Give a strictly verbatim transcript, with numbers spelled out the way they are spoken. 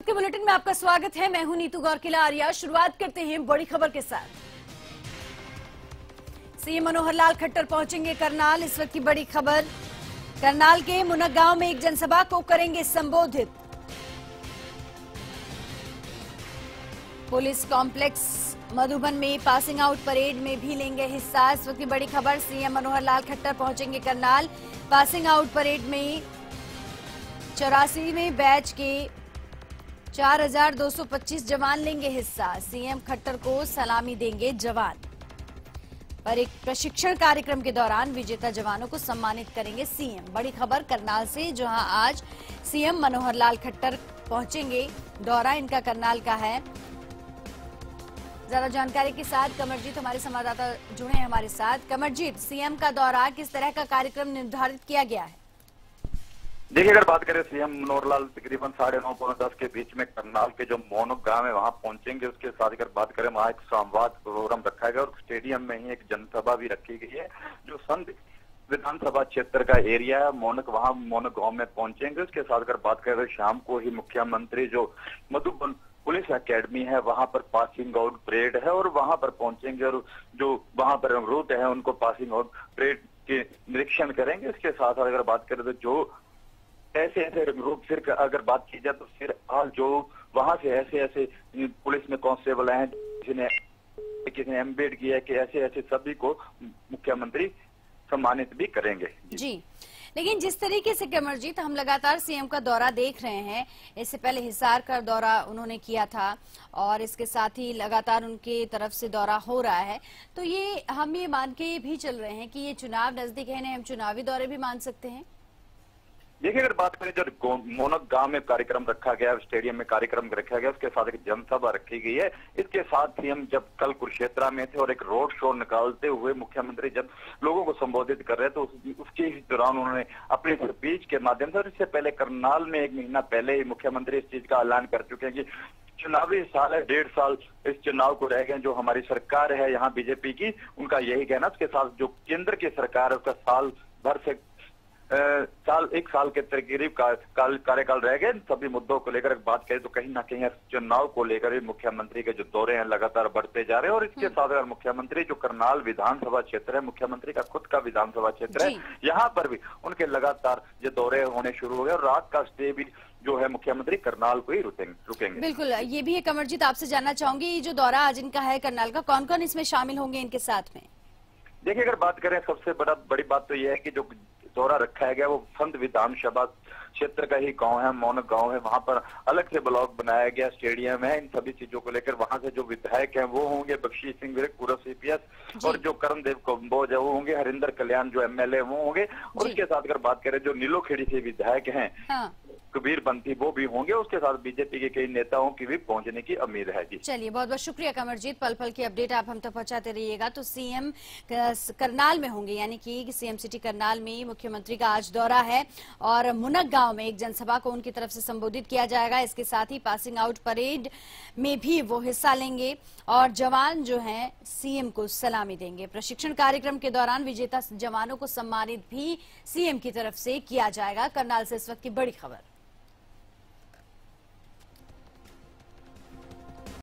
के बुलेटिन में आपका स्वागत है। मैं हूं नीतू गौरकिला आर्या। शुरुआत करते हैं बड़ी खबर के साथ। सीएम मनोहर लाल खट्टर पहुंचेंगे करनाल। इस वक्त की बड़ी खबर, करनाल के मुनक गांव में एक जनसभा को करेंगे संबोधित। पुलिस कॉम्प्लेक्स मधुबन में पासिंग आउट परेड में भी लेंगे हिस्सा। इस वक्त की बड़ी खबर, सीएम मनोहर लाल खट्टर पहुंचेंगे करनाल। पासिंग आउट परेड में चौरासीवें बैच के चार हजार दो सौ पच्चीस जवान लेंगे हिस्सा। सीएम खट्टर को सलामी देंगे जवान। पर एक प्रशिक्षण कार्यक्रम के दौरान विजेता जवानों को सम्मानित करेंगे सीएम। बड़ी खबर करनाल से, जहां आज सीएम मनोहर लाल खट्टर पहुंचेंगे। दौरा इनका करनाल का है। ज्यादा जानकारी के साथ कमरजीत हमारे संवाददाता जुड़े हैं हमारे साथ। कमरजीत, सीएम का दौरा, किस तरह का कार्यक्रम निर्धारित किया गया है? देखिए, अगर बात करें सीएम मनोहर लाल तकरीबन साढ़े नौ पौने दस के बीच में करनाल के जो मोनक गांव है वहां पहुंचेंगे। उसके साथ अगर बात करें वहां एक संवाद प्रोग्राम रखा गया और स्टेडियम में ही एक जनसभा भी रखी गई है जो संत विधानसभा क्षेत्र का एरिया है मोनक, वहां मोनक गांव में पहुंचेंगे। उसके साथ अगर बात करें शाम को ही मुख्यमंत्री जो मधुबन पुलिस एकेडमी है वहां पर पासिंग आउट परेड है और वहां पर पहुंचेंगे और जो वहां पर रूट है उनको पासिंग आउट परेड के निरीक्षण करेंगे। इसके साथ अगर बात करें तो जो ऐसे ऐसे रूप फिर अगर बात की जाए तो फिर आज जो वहां से ऐसे ऐसे पुलिस में कांस्टेबल हैं जिन्हें किसी ने एम्बेड किया है कि ऐसे ऐसे सभी को मुख्यमंत्री सम्मानित भी करेंगे। जी, जी। लेकिन जिस तरीके से कमरजीत हम लगातार सीएम का दौरा देख रहे हैं, इससे पहले हिसार का दौरा उन्होंने किया था और इसके साथ ही लगातार उनके तरफ से दौरा हो रहा है, तो ये हम ये मान के भी चल रहे हैं कि ये चुनाव नजदीक है, इन्हें हम चुनावी दौरे भी मान सकते हैं। देखिए, अगर बात करें जो मोनक गांव में कार्यक्रम रखा गया, स्टेडियम में कार्यक्रम रखा गया, उसके साथ एक जनसभा रखी गई है। इसके साथ ही हम जब कल कुरुक्षेत्र में थे और एक रोड शो निकालते हुए मुख्यमंत्री जब लोगों को संबोधित कर रहे थे तो उसके दौरान उन्होंने अपने स्पीच के माध्यम से, और इससे पहले करनाल में एक महीना पहले ही मुख्यमंत्री इस चीज का ऐलान कर चुके हैं कि चुनावी साल है, डेढ़ साल इस चुनाव को रह गए। जो हमारी सरकार है यहाँ बीजेपी की, उनका यही कहना। उसके साथ जो केंद्र की सरकार है उसका साल भर से आ, साल एक साल के करीब कार्यकाल रह गए। सभी मुद्दों को लेकर बात करें तो कहीं ना कहीं चुनाव को लेकर भी मुख्यमंत्री के जो दौरे हैं लगातार बढ़ते जा रहे हैं। और इसके साथ अगर मुख्यमंत्री जो करनाल विधानसभा क्षेत्र है, मुख्यमंत्री का खुद का विधानसभा क्षेत्र है, यहाँ पर भी उनके लगातार ये दौरे होने शुरू हो गए और रात का स्टे भी जो है मुख्यमंत्री करनाल को ही रुकेंगे। बिल्कुल, ये भी है कमरजीत, आपसे जानना चाहूंगी ये जो दौरा आज इनका है करनाल का, कौन कौन इसमें शामिल होंगे इनके साथ में? देखिए, अगर बात करें सबसे बड़ा बड़ी बात तो यह है कि जो दौरा रखा गया वो संत विधानसभा क्षेत्र का ही गांव है, मोनक गांव है। वहां पर अलग से ब्लॉक बनाया गया, स्टेडियम है। इन सभी चीजों को लेकर वहां से जो विधायक हैं वो होंगे बख्शी सिंह विर्क, पूर्व सीपीएस, और जो कर्णदेव कंबोज है वो होंगे, हरिंदर कल्याण जो एमएलए वो होंगे, और उसके साथ अगर बात करें जो नीलोखेड़ी से विधायक हैं हाँ। कबीर पंथी वो भी होंगे। उसके साथ बीजेपी के कई नेताओं की भी पहुंचने की उम्मीद है। जी, चलिए, बहुत बहुत शुक्रिया कमरजीत। पल पल की अपडेट आप हम तक पहुंचाते रहिएगा। तो सीएम करनाल में होंगे, यानी कि सीएम सिटी करनाल में मुख्यमंत्री का आज दौरा है और मुनक गांव में एक जनसभा को उनकी तरफ से संबोधित किया जाएगा। इसके साथ ही पासिंग आउट परेड में भी वो हिस्सा लेंगे और जवान जो है सीएम को सलामी देंगे। प्रशिक्षण कार्यक्रम के दौरान विजेता जवानों को सम्मानित भी सीएम की तरफ से किया जाएगा। करनाल से इस वक्त की बड़ी खबर।